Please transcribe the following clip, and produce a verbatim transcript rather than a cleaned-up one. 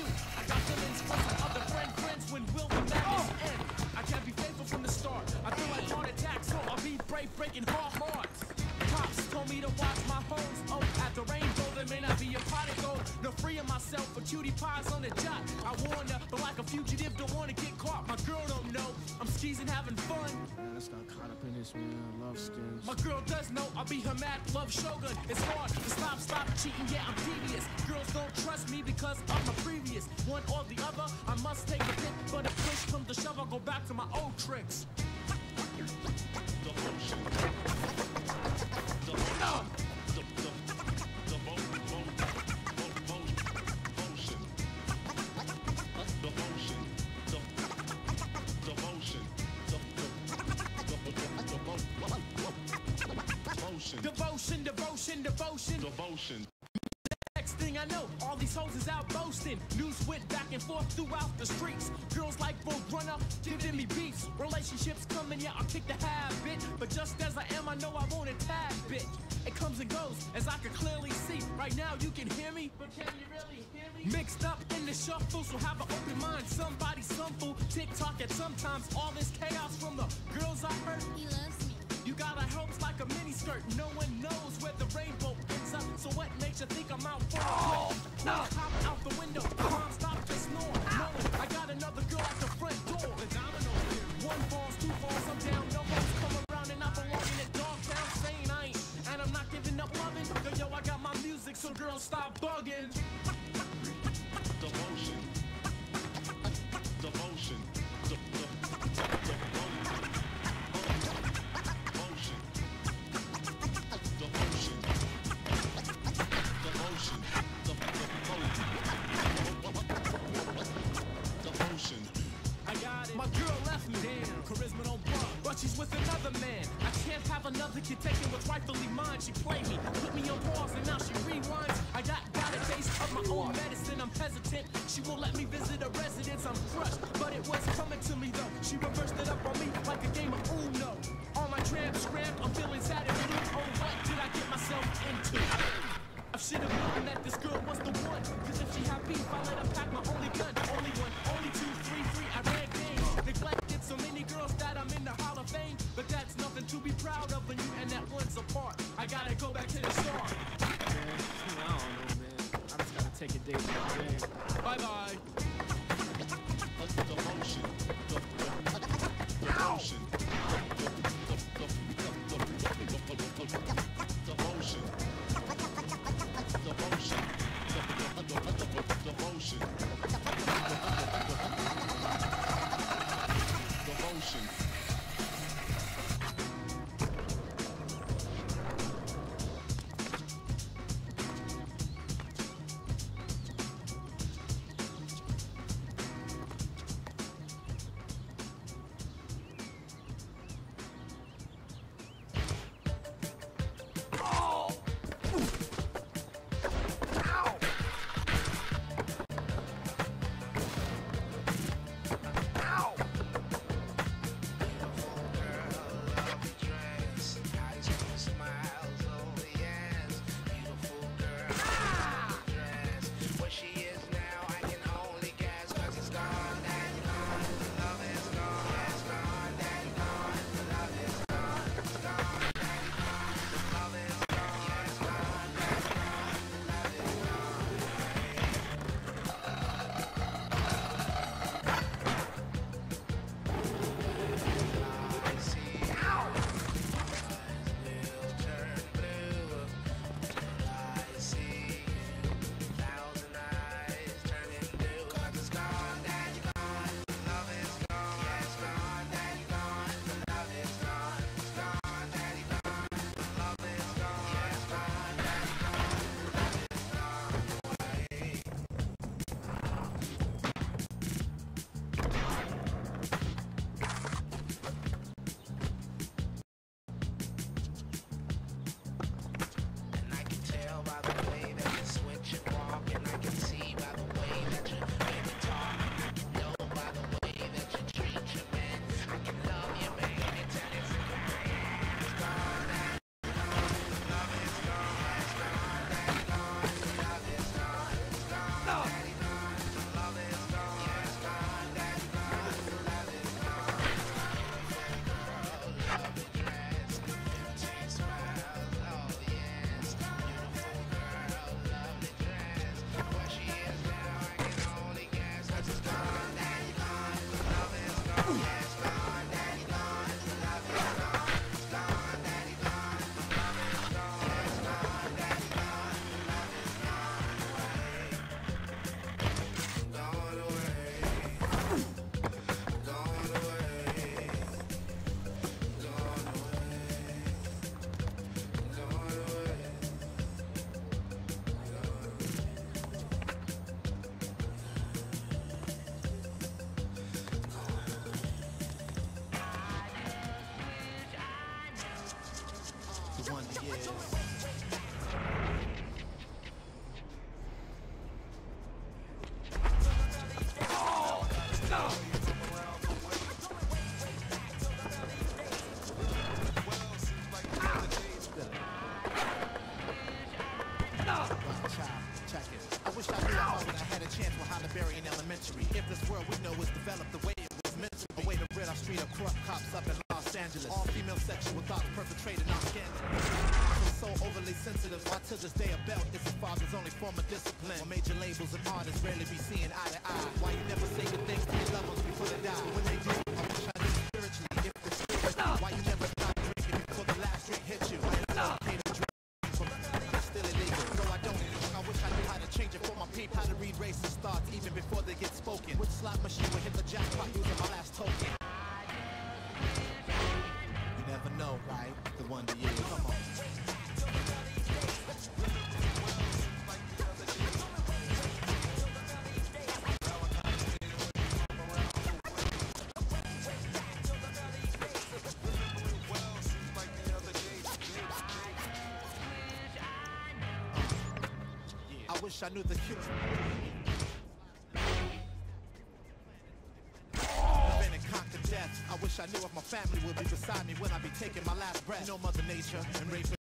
you. I got feelings for some other friend friends when will the madness end? I can't be faithful from the start. I feel like heart attack, so I'll be brave, breaking hard hearts. Cops told me to watch my hoes. Oh, at the rainbow, there may not be a pot of gold. No freeing myself for cutie pies on the job. I warn her, but like a fugitive, don't want to get caught. My girl don't know I'm skeezing, having fun. Man, let's not caught up in this, man. Love skins. My girl does know I'll be her mad love shogun. It's hard to stop, stop cheating. Yeah, I'm devious. Girls don't trust me because of my previous. One or the other, I must take a pick. But if push comes to shove, I'll go back to my old tricks. Devotion, devotion, devotion, devotion. Next thing I know, all these hoes is out boasting. News went back and forth throughout the streets. Girls like Roadrunner, giving me beats. Relationships coming, yeah, I'll kick the habit. But just as I am, I know I won't attack, bitch. It comes and goes, as I can clearly see. Right now, you can hear me, but can you really hear me? Mixed up in the shuffle, so have an open mind. Somebody, some fool, TikTok at sometimes. All this chaos from the girls I hurt. He loves me. You got a helps like a mini skirt. No one knows where the rainbow ends up. So what makes you think I'm out for a oh, no. Hop out the window, mom stop just snoring. Knowing I got another girl at the front door. The domino here. One falls, two falls, I'm down. No one's come around and I belong in that dog town. Saying I ain't, and I'm not giving up loving. Yo, yo, I got my music, so girls stop bugging. Devotion. Devotion. My girl left me, damn, charisma don't bug. But she's with another man. I can't have another kid taking what's rightfully mine. She played me, put me on pause, and now she rewinds. I got, got a taste of my own medicine. I'm hesitant. She won't let me visit a residence. I'm crushed, but it was coming to me though. She reversed it up on me like a game of Uno. All my tramps scrapped, I'm feeling sad and blue. Oh, what did I get myself into? I should have known that this girl was the one. Cause if she had beef, I let her pack my only gun. Only one, only two, three, three, I ran game. Neglected so many girls that I'm in the Hall of Fame. But that's nothing to be proud of when you and that one's apart. I gotta go back to the start. Man, I don't know, man. I just gotta take a day by day. Bye bye. Devotion. Devotion. Devotion. Devotion. Devotion. Devotion. years. Check it. I wish I knew I would have had a chance with Hollyberry in elementary. If this world we know was developed the way it was meant to be. A way to rid our street of corrupt cops up in Los Angeles. All female sexual thoughts perpetrated on scandal. So overly sensitive, why to this day a belt is a father's only form of discipline. While major labels and artists rarely be seeing eye to eye. Why you never say good things to your loved ones before they die? When they do, I wish I knew spiritually if they're spiritually. Why you never stop drinking before the last drink hit you? Why it's okay to drink from it's still illegal. No, I don't. I wish I knew how to change it for my people. How to read racist thoughts even before they get spoken. Which slot machine would hit the jackpot using my last token? You never know, right? The wonder years. Come on. I wish I knew the cure. Prevent and conquer death. I wish I knew if my family would be beside me when I be taking my last breath. You know Mother Nature and rape.